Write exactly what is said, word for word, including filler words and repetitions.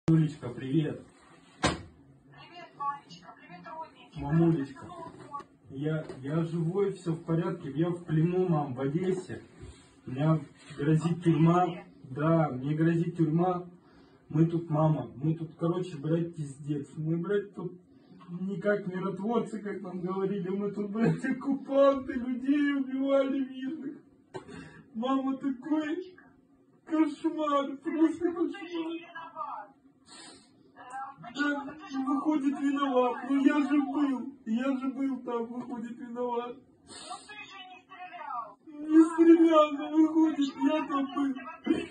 Мамулечка, привет. Привет, мамочка, привет, родненький. Мамулечка, я, я живой, все в порядке. Я в плену, мам, в Одессе. У меня грозит тюрьма. Да, мне грозит тюрьма. Мы тут, мама, мы тут, короче, блядь, пиздец. Мы, блядь, тут не как миротворцы, как нам говорили. Мы тут, блядь, оккупанты, людей убивали мирных. Мама, такой кошмар, просто кошмар. Да, выходит виноват. Ну я же был, я же был там, выходит виноват. Ну ты же не стрелял. Не стрелял, но выходит, я там был.